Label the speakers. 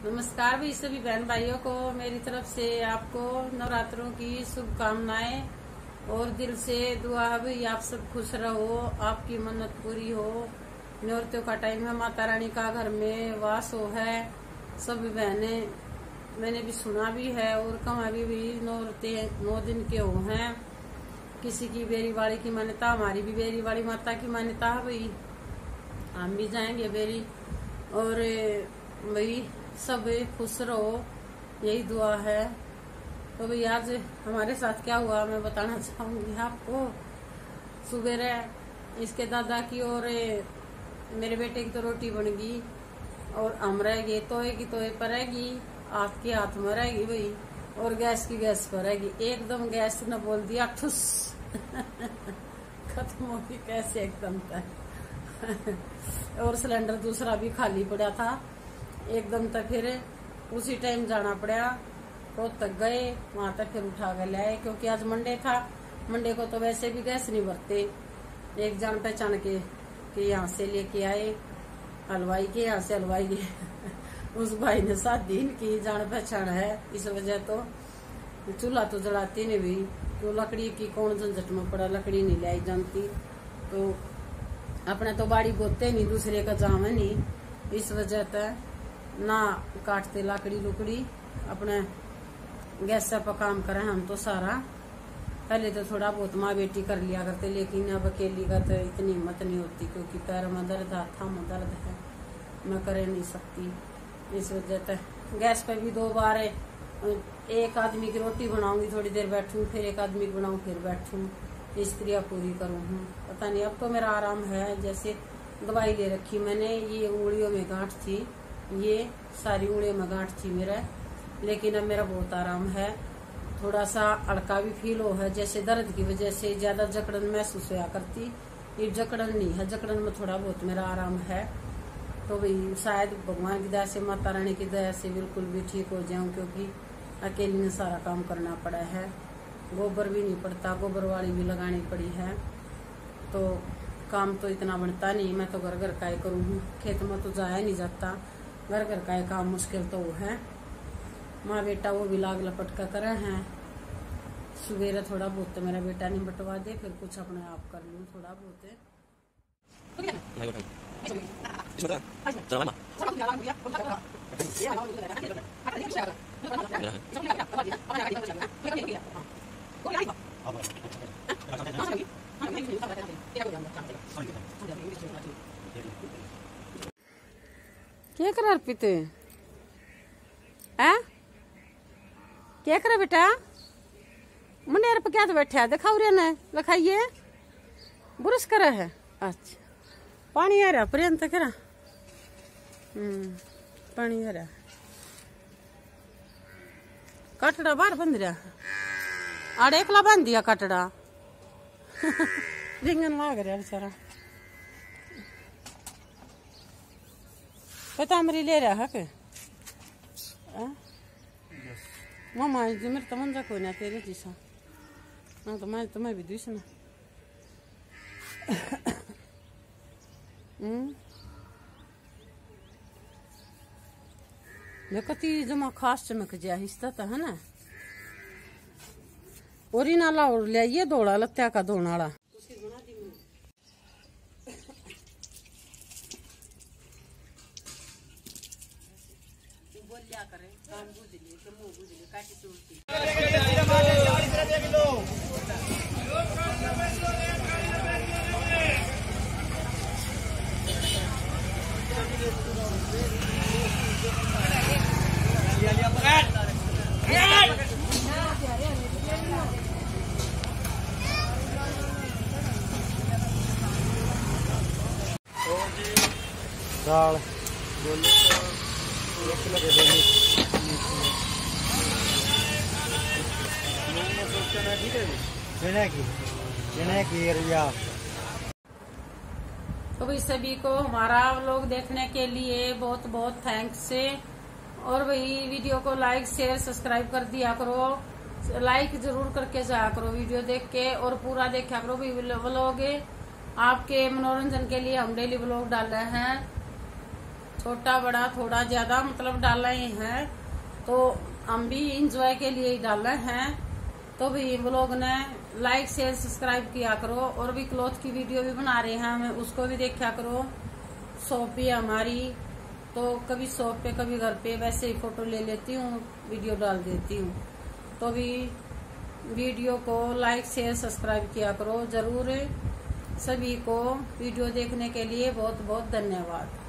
Speaker 1: नमस्कार भी सभी बहन भाइयों को मेरी तरफ से आपको नवरात्रों की शुभकामनाएं और दिल से दुआ भी आप सब खुश रहो, आपकी मन्नत पूरी हो। नवरात्रों का टाइम है, माता रानी का घर में वास हो है। सभी बहनें मैंने भी सुना भी है और कमा भी नौरते 9 दिन के हो हैं। किसी की बेरी वाली की मान्यता, हमारी भी बेरी वाली माता की मान्यता है भाई, हम भी जाएंगे बेरी। और भाई सब खुश रहो, यही दुआ है। तो भाई आज हमारे साथ क्या हुआ मैं बताना चाहूंगी आपको। सुबह इसके दादा की और मेरे बेटे की तो रोटी बन गई और हम रह गए तोए की तोए पर रहेगी, आपके हाथ में रहेगी भाई, और गैस की गैस पर रहेगी। एकदम गैस ने बोल दिया ठुस खत्म होगी कैसे एकदम तक। और सिलेंडर दूसरा भी खाली पड़ा था एकदम तक। फिर उसी टाइम जाना पड़ा, रोज तक गए वहां तक, फिर उठा कर ले आए क्योंकि आज मंडे था। मंडे को तो वैसे भी गैस नहीं भरते। एक जान पहचान के यहाँ से लेके आए हलवाई के, यहाँ से हलवाई के उस भाई ने 7 दिन की जान पहचान है, इस वजह तो चूल्हा तो जलाती नहीं भी। तो लकड़ी की कौन झंझट में पड़ा, लकड़ी नहीं लाई जानती, तो अपने तो बाड़ी बोते नहीं, दूसरे का जाम है नहीं, इस वजह से ना काटते लकड़ी लुकड़ी, अपने गैस पर काम करें हम तो सारा। पहले तो थोड़ा बहुत माँ बेटी कर लिया करते, लेकिन अब अकेली का तो इतनी हिम्मत नहीं होती क्योंकि पैर में दर्द है, हाथ में दर्द है, मैं कर नहीं सकती। इस वजह से गैस पर भी 2 बार एक आदमी की रोटी बनाऊंगी, थोड़ी देर बैठूं, फिर एक आदमी की बनाऊं, फिर बैठूं, इस क्रिया पूरी करूं। पता नहीं, अब तो मेरा आराम है। जैसे दवाई ले रखी मैंने, ये उंगलियों में गांठ थी, ये सारी उंगलियों में गांठ थी मेरा, लेकिन अब मेरा बहुत आराम है। थोड़ा सा हल्का भी फील हो है, जैसे दर्द की वजह से ज्यादा जकड़न महसूस होया करती, ये जकड़न नहीं है, जकड़न में थोड़ा बहुत मेरा आराम है। तो भाई शायद भगवान की दया से, माता रानी की दया से बिल्कुल भी ठीक हो जाऊं, क्योंकि अकेले में सारा काम करना पड़ा है। गोबर भी नहीं पड़ता, गोबर वाली भी लगानी पड़ी है, तो काम तो इतना बनता नहीं। मैं तो घर का ही करूँ, खेत में तो जाया नहीं जाता, घर का ही काम मुश्किल तो वो है। माँ बेटा वो भी लाग लपट कर करे हैं। सवेरे थोड़ा बहुत तो मेरा बेटा नहीं बटवा दे, फिर कुछ अपने आप कर लूँ थोड़ा बहुत है। क्या कर अर्पित क्या करे बेटा, मुंडेर पे क्या तो बैठा है, दिखाओ रे ने लिखाइए, बुरश करे है। अच्छा पानी आ रहा पर्यंत करा, पानी आ रहा, कटड़ा बाहर बंद रहा, आड़े एकला बांध दिया कटड़ा रिंगन लाग रहा बेचारा। पतामरी ले रहा है के मामा जी, मेरे तो मंजा कोई ना तेरे जैसा, हाँ तो मैं भी दूसरा ना। कति जमा खास चमक जा हिस्सा था है ना। और ही नाला और लिया ये दौड़ा लत्या का धोने वाला।
Speaker 2: दाल
Speaker 1: तो भाई सभी को हमारा व्लॉग देखने के लिए बहुत बहुत थैंक्स है। और भाई वीडियो को लाइक शेयर सब्सक्राइब कर दिया करो, लाइक जरूर करके जाया करो वीडियो देख के, और पूरा देखा करो भाई व्लॉग। आपके मनोरंजन के लिए हम डेली व्लॉग डाल रहे हैं। छोटा बड़ा थोड़ा ज्यादा मतलब डाला ही है, तो हम भी इंजॉय के लिए ही डाले हैं। तो भी ब्लॉग ने लाइक शेयर सब्सक्राइब किया करो, और भी क्लॉथ की वीडियो भी बना रहे हैं हमें, उसको भी देखा करो। शॉप भी हमारी, तो कभी शॉप पे कभी घर पे वैसे ही फोटो ले लेती हूँ, वीडियो डाल देती हूँ। तो भी वीडियो को लाइक शेयर सब्सक्राइब किया करो जरूर। सभी को वीडियो देखने के लिए बहुत बहुत धन्यवाद।